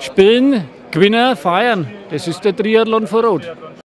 Spielen, gewinnen, feiern. Das ist der Triathlon vor Ort.